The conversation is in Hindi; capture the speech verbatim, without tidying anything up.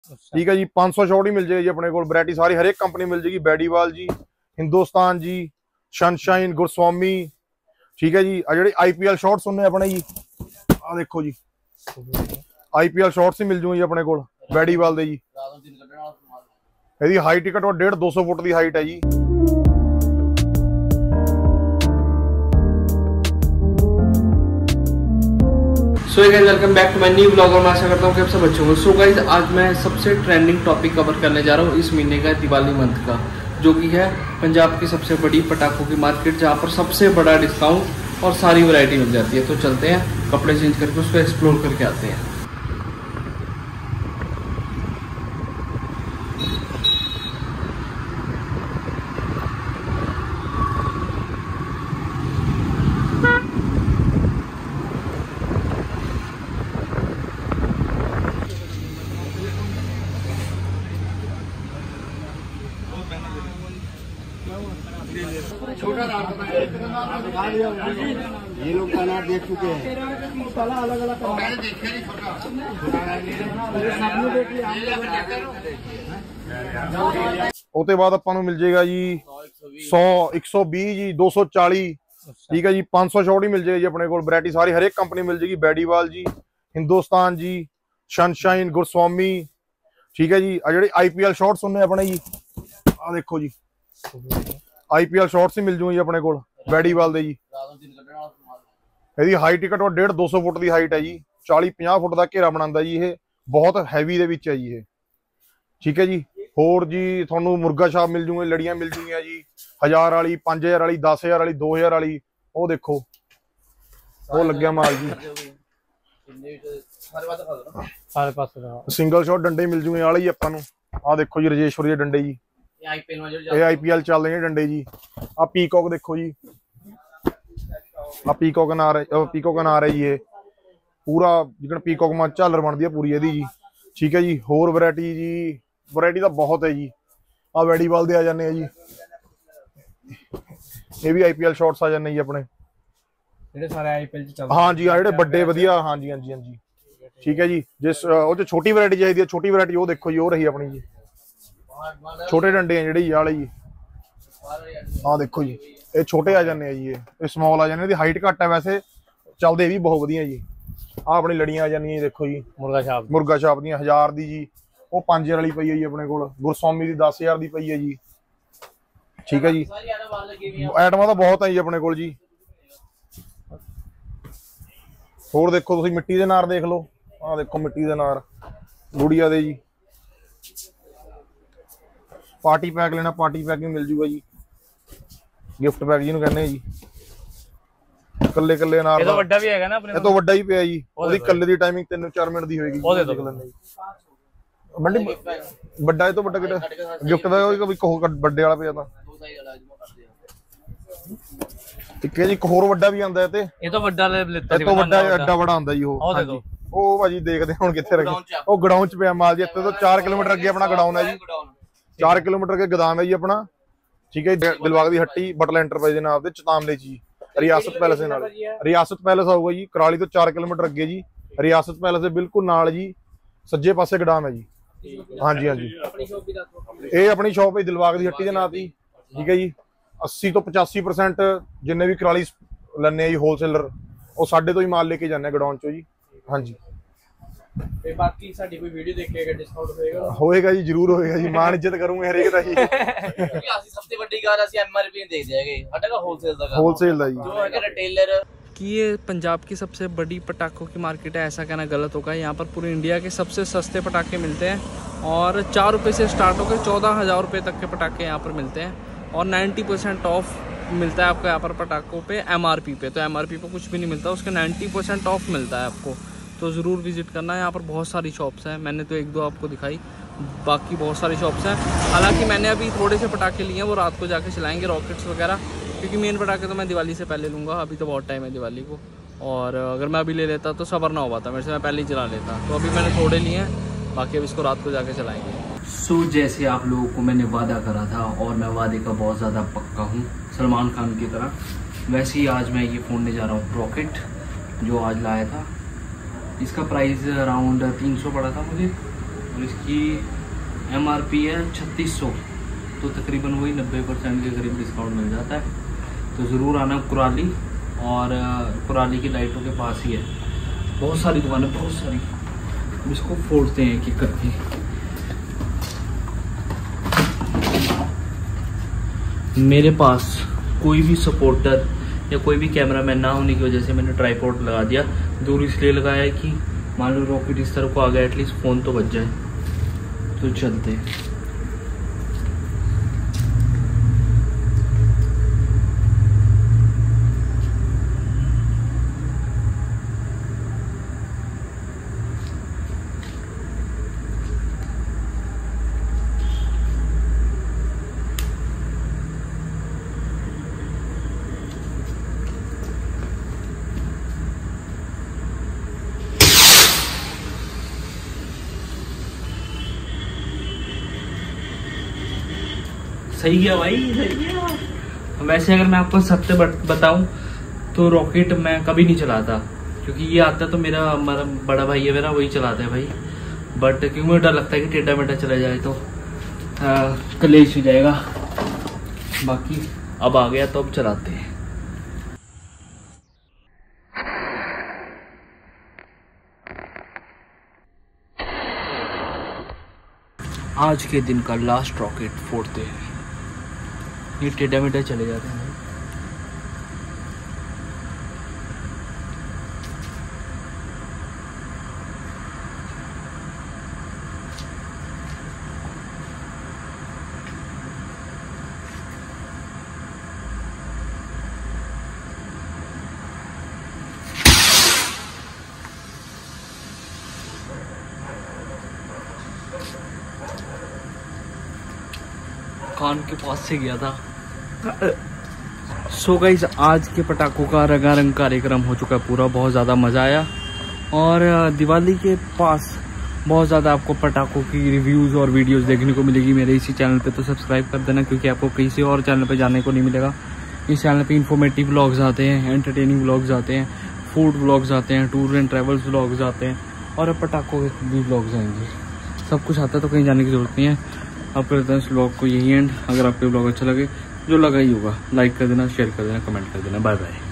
ठीक है जी। पांच सौ शॉट ही मिल जाएगी जी अपने को, वैरायटी सारी हर एक कंपनी मिल जाएगी। बैडीवाल जी, हिंदुस्तान जी, सनशाइन, गुरस्वामी। ठीक है जी। आ जी आईपीएल शॉर्ट्स होने अपने जी, आ देखो जी आईपीएल शॉर्ट्स ही मिल जूगी अपने को बैडीवाल दे जी। ਇਹਦੀ ਹਾਈਟ ਘੱਟੋ डेढ़ दो सौ फुट ਦੀ ਹਾਈਟ है जी। So guys welcome back to my new blog और मैं आशा करता हूँ कि आप सब अच्छे होंगे। सो गाइस आज मैं सबसे ट्रेंडिंग टॉपिक कवर करने जा रहा हूँ इस महीने का, दिवाली मंथ का, जो कि है पंजाब की सबसे बड़ी पटाखों की मार्केट, जहाँ पर सबसे बड़ा डिस्काउंट और सारी वैरायटी मिल जाती है। तो चलते हैं, कपड़े चेंज करके उसको एक्सप्लोर करके आते हैं। ये लोग अनार देख चुके हैं। ਉਹਦੇ ਬਾਅਦ ਆਪਾਂ ਨੂੰ ਮਿਲ ਜਾਏਗਾ ਜੀ सौ एक सौ बीस जी, दो सौ चालीस। ठीक है जी। पांच सौ शॉट ही मिल जाएगी जी अपने को, वैरायटी सारी हर एक कंपनी मिल जाएगी। बैडीवाल जी, हिंदुस्तान जी, सनशाइन, गुरस्वामी। ठीक है जी। आ जी आईपीएल शॉर्ट्स होने अपने जी, आ देखो जी आईपीएल शॉर्ट्स ही मिल जूगी अपने को बैडीवाल दे जी। ਇਹਦੀ ਹਾਈਟ ਘੱਟੋ डेढ़ दो सौ फुट ਦੀ ਹਾਈਟ ਹੈ ਜੀ। चालीस पचास फुट ਦਾ ਘੇਰਾ ਬਣਾਉਂਦਾ ਜੀ। ਇਹ ਬਹੁਤ ਹੈਵੀ ਦੇ ਵਿੱਚ ਹੈ ਜੀ ਇਹ। ਠੀਕ ਹੈ ਜੀ। ਹੋਰ ਜੀ ਤੁਹਾਨੂੰ ਮੁਰਗਾ ਛਾਪ ਮਿਲ ਜੂਗੇ, ਲੜੀਆਂ ਮਿਲ ਜੂਗੀਆਂ ਜੀ, ਹਜ਼ਾਰ ਵਾਲੀ, ਪੰਜ ਹਜ਼ਾਰ ਵਾਲੀ, दस हज़ार ਵਾਲੀ, दो हज़ार ਵਾਲੀ। ਉਹ ਦੇਖੋ ਉਹ ਲੱਗਿਆ ਮਾਲ ਜੀ। ਸਾਰੇ ਪਾਸੇ ਦਾ ਸਿੰਗਲ ਸ਼ਾਟ ਡੰਡੇ ਮਿਲ ਜੂਗੇ ਵਾਲੇ ਹੀ ਆਪਾਂ ਨੂੰ। ਆਹ ਦੇਖੋ ਜੀ ਰਜੇਸ਼ਵਰੀ ਦੇ ਡੰਡੇ ਜੀ, ਇਹ ਆਈਪੀਐਲ ਚੱਲ ਰਹੇ ਨੇ ਡੰਡੇ ਜੀ। ਆ ਪੀਕੌਕ ਦੇਖੋ ਜੀ, ਆ ਪੀਕੌਕ ਅਨਾਰ ਹੈ, ਪੀਕੌਕ ਅਨਾਰ ਹੈ ਜੀ। ਇਹ ਪੂਰਾ ਜਿਕਣ ਪੀਕੌਕ ਮਾ ਝਾਲਰ ਬਣਦੀ ਹੈ ਪੂਰੀ ਇਹਦੀ ਜੀ। ਠੀਕ ਹੈ ਜੀ। ਹੋਰ ਵੈਰਾਈਟੀ ਜੀ, ਵੈਰਾਈਟੀ ਤਾਂ ਬਹੁਤ ਹੈ ਜੀ। ਆ ਬੈਡੀਵਾਲ ਦੇ ਆ ਜਾਂਦੇ ਆ ਜੀ, ਇਹ ਵੀ ਆਈਪੀਐਲ ਸ਼ਾਰਟਸ ਆ ਜਾਂਦੇ ਜੀ ਆਪਣੇ, ਜਿਹੜੇ ਸਾਰੇ ਆਈਪੀਐਲ ਚ ਚੱਲਦੇ। ਹਾਂ ਜੀ। ਆ ਜਿਹੜੇ ਵੱਡੇ ਵਧੀਆ, ਹਾਂਜੀ ਹਾਂਜੀ ਹਾਂਜੀ। ਠੀਕ ਹੈ ਜੀ। ਜਿਸ ਉਹ ਚ ਛੋਟੀ ਵੈਰਾਈਟੀ ਚਾਹੀਦੀ ਹੈ, ਛੋਟੀ ਵੈਰਾਈਟੀ ਉਹ ਦੇਖੋ ਜੀ, ਉਹ ਰਹੀ ਆਪਣੀ ਜੀ। ਛੋਟੇ ਡੰਡੇ ਆ ਜਿਹੜੇ ਵਾਲੇ ਜੀ, ਆਹ ਦੇਖੋ ਜੀ ਇਹ ਛੋਟੇ ਆ ਜਾਂਦੇ ਆ ਜੀ। ਇਹ ਸਮਾਲ ਆ ਜਾਂਦੇ, ਇਹਦੀ ਹਾਈਟ ਘੱਟ ਹੈ, ਵੈਸੇ ਚੱਲਦੇ ਵੀ ਬਹੁਤ ਵਧੀਆ ਜੀ। ਆਹ ਆਪਣੀ ਲੜੀਆਂ ਆ ਜਾਂਦੀਆਂ ਜੀ, ਦੇਖੋ ਜੀ ਮੁਰਗਾ ਛਾਪ ਮੁਰਗਾ ਛਾਪ ਦੀਆਂ ਹਜ਼ਾਰ ਦੀ ਜੀ। ਉਹ ਪੰਜ ਹਜ਼ਾਰ ਵਾਲੀ ਪਈ ਹੈ ਜੀ ਆਪਣੇ ਕੋਲ। ਗੁਰਸਵਾਮੀ ਦੀ दस हज़ार ਦੀ ਪਈ ਹੈ ਜੀ। ਠੀਕ ਹੈ ਜੀ। ਆਈਟਮਾਂ ਤਾਂ ਬਹੁਤ ਹੈ ਜੀ ਆਪਣੇ ਕੋਲ ਜੀ। ਹੋਰ ਦੇਖੋ ਤੁਸੀਂ ਮਿੱਟੀ ਦੇ ਨਾਰ ਦੇਖ ਲਓ, ਆਹ ਦੇਖੋ ਮਿੱਟੀ ਦੇ ਨਾਰ ਗੁੜੀਆ ਦੇ ਜੀ। ਪਾਰਟੀ ਪੈਕ ਲੈਣਾ, ਪਾਰਟੀ ਪੈਕ ਵੀ ਮਿਲ ਜੂਗਾ ਜੀ, ਗਿਫਟ ਪੈਕ ਜਿਹਨੂੰ ਕਹਿੰਦੇ ਜੀ। ਕੱਲੇ ਕੱਲੇ ਅਨਾਰ ਇਹ ਤੋਂ ਵੱਡਾ ਵੀ ਹੈਗਾ ਨਾ ਆਪਣੇ, ਇਹ ਤੋਂ ਵੱਡਾ ਹੀ ਪਿਆ ਜੀ। ਉਹਦੀ ਕੱਲੇ ਦੀ ਟਾਈਮਿੰਗ ਤਿੰਨ ਚਾਰ ਮਿੰਟ ਦੀ ਹੋਏਗੀ। ਉਹ ਦੇ ਦੋ ਬੰਡੀ ਵੱਡਾ, ਇਹ ਤੋਂ ਵੱਡਾ ਕਿਹੜਾ ਗਿਫਟ ਦਾ ਕੋਈ ਵੱਡੇ ਵਾਲਾ ਪਿਆ ਤਾਂ ਠੀਕ ਹੈ ਜੀ। ਇੱਕ ਹੋਰ ਵੱਡਾ ਵੀ ਆਂਦਾ ਤੇ ਇਹ ਤੋਂ ਵੱਡਾ ਲਿੱਤਾ ਸੀ, ਇਹ ਤੋਂ ਵੱਡਾ ਐਡਾ ਵੱਡਾ ਆਂਦਾ ਜੀ ਉਹ। ਹਾਂਜੀ ਉਹ ਭਾਜੀ ਦੇਖਦੇ ਹੁਣ ਕਿੱਥੇ ਰੱਖੇ, ਉਹ ਗਡਾਊਨ ਚ ਪਿਆ ਮਾਲ ਜੀ। ਇੱਥੇ ਤੋਂ ਚਾਰ ਕਿਲੋਮੀਟਰ ਅੱਗੇ ਆਪਣਾ ਗਡਾਊਨ ਹੈ ਜੀ, ਚਾਰ ਕਿਲੋਮੀਟਰ ਅੱਗੇ ਗੋਦਾਮ ਹੈ ਜੀ ਆਪਣਾ। ਠੀਕ ਹੈ। ਦਿਲਬਾਗ ਦੀ ਹੱਟੀ ਬਟਲ ਐਂਟਰਪ੍ਰਾਈਜ਼ ਦੇ ਨਾਮ ਤੇ ਚਤਾਮਲੇ ਜੀ, ਰਿਆਸਤ ਪੈਲੇਸ ਦੇ ਨਾਲ। ਰਿਆਸਤ ਪੈਲੇਸ ਆਊਗਾ ਜੀ ਕਰਾਲੀ ਤੋਂ ਚਾਰ ਕਿਲੋਮੀਟਰ ਅੱਗੇ ਜੀ। ਰਿਆਸਤ ਪੈਲੇਸ ਦੇ ਬਿਲਕੁਲ ਨਾਲ ਜੀ, ਸੱਜੇ ਪਾਸੇ ਗੋਦਾਮ ਹੈ ਜੀ। ਹਾਂਜੀ ਹਾਂਜੀ। ਇਹ ਆਪਣੀ ਸ਼ਾਪ ਹੈ ਦਿਲਬਾਗ ਦੀ ਹੱਟੀ ਦੇ ਨਾਂ ਤੇ। ਠੀਕ ਹੈ ਜੀ। अस्सी ਤੋਂ पचासी परसेंट ਜਿੰਨੇ ਵੀ ਕਰਾਲੀ ਲੈਣੇ ਆ ਜੀ ਹੋਲਸੇਲਰ, ਉਹ ਸਾਡੇ ਤੋਂ ਹੀ ਮਾਲ ਲੈ ਕੇ ਜਾਂਦੇ ਆ ਗਡਾਊਨ ਚੋਂ ਜੀ। ਹਾਂਜੀ। ਤੇ ਬਾਕੀ ਸਾਡੀ ਕੋਈ ਵੀਡੀਓ ਦੇਖੇਗਾ ਡਿਸਕਾਊਂਟ ਹੋਏਗਾ? ਹੋਏਗਾ ਜੀ, ਜ਼ਰੂਰ ਹੋਏਗਾ ਜੀ। ਮਾਨ ਇੱਜ਼ਤ ਕਰੂੰਗੇ ਹਰੇਕ ਦਾ ਜੀ। ਅਸੀਂ ਸਭ ਤੋਂ ਵੱਡੀ ਗੱਲ ਅਸੀਂ ਐਮਆਰਪੀ ਦੇਖਦੇ ਹੈਗੇ, ਸਾਡਾ ਕਾ ਹੋਲਸੇਲ ਦਾ ਹੋਲਸੇਲ ਦਾ ਜੀ, ਜੋ ਹੈਗਾ ਰਿਟੇਲਰ। कि ये पंजाब की सबसे बड़ी पटाखों की मार्केट है ऐसा कहना गलत होगा। यहाँ पर पूरे इंडिया के सबसे सस्ते पटाखे मिलते हैं और चार रुपये से स्टार्ट होकर चौदह हज़ार रुपये तक के पटाखे यहाँ पर मिलते हैं और नब्बे परसेंट ऑफ मिलता है आपको यहाँ पर पटाखों पे एमआरपी पे। तो एमआरपी पे कुछ भी नहीं मिलता, उसके नब्बे परसेंट ऑफ मिलता है आपको। तो ज़रूर विजिट करना है। यहाँ पर बहुत सारी शॉप्स हैं, मैंने तो एक दो आपको दिखाई, बाकी बहुत सारी शॉप्स हैं। हालांकि मैंने अभी थोड़े से पटाखे लिए हैं, वो रात को जाके चलाएंगे, रॉकेट्स वगैरह, क्योंकि मेन पटाखे तो मैं दिवाली से पहले लूँगा। अभी तो बहुत टाइम है दिवाली को, और अगर मैं अभी ले लेता तो सबर ना हो पाता मेरे से, मैं पहले ही चला लेता। तो अभी मैंने थोड़े लिए हैं, बाकी अब इसको रात को जाके चलाएंगे। सो so, जैसे आप लोगों को मैंने वादा करा था, और मैं वादे का बहुत ज़्यादा पक्का हूँ सलमान खान की तरह, वैसे ही आज मैं ये फ़ोन ले जा रहा हूँ रॉकेट, जो आज लाया था। इसका प्राइस अराउंड तीन सौ पड़ा था मुझे, और इसकी एम आर पी है छत्तीस सौ, तो तकरीबन वही नब्बे परसेंट के करीब डिस्काउंट मिल जाता है। तो ज़रूर आना कुराली, और कुराली की लाइटों के पास ही है। बहुत सारी दुकानें, बहुत सारी। इसको फोड़ते हैं कि करके। मेरे पास कोई भी सपोर्टर या कोई भी कैमरामैन ना होने की वजह से मैंने ट्राइपॉड लगा दिया। दूर इसलिए लगाया है कि मान लो रॉकेट इस तरफ को आ गया, एटलीस्ट फ़ोन तो बच जाए। तो चलते हैं। सही गया भाई, सही गया। वैसे अगर मैं आपको सत्य बताऊं तो रॉकेट मैं कभी नहीं चलाता, क्योंकि ये आता तो मेरा बड़ा भाई है, मेरा वही चलाता है भाई। बट क्योंकि मुझे डर लगता है कि टेढ़ा मेढ़ा चला जाए तो कलेश हो जाएगा। बाकी अब आ गया तो अब चलाते हैं। आज के दिन का लास्ट रॉकेट फोड़ते हैं। ये टेढ़ा मेढ़ा चले जाते हैं। कान के पास से गया था। सो गाइस, आज के पटाखों का रंगारंग कार्यक्रम हो चुका है पूरा। बहुत ज़्यादा मज़ा आया, और दिवाली के पास बहुत ज़्यादा आपको पटाखों की रिव्यूज़ और वीडियोस देखने को मिलेगी मेरे इसी चैनल पे। तो सब्सक्राइब कर देना, क्योंकि आपको किसी और चैनल पे जाने को नहीं मिलेगा। इस चैनल पे इंफॉर्मेटिव व्लॉग्स आते हैं, एंटरटेनिंग व्लॉग्स आते हैं, फूड व्लॉग्स आते हैं, टूर एंड ट्रैवल्स व्लॉग्स आते हैं, और पटाखों के भी व्लॉग्स आएंगे। सब कुछ आता है, तो कहीं जाने की ज़रूरत नहीं है। आप करते हैं इस व्लॉग को यही एंड। अगर आपको व्लॉग अच्छा लगे, जो लगा ही होगा, लाइक कर देना, शेयर कर देना, कमेंट कर देना। Bye bye.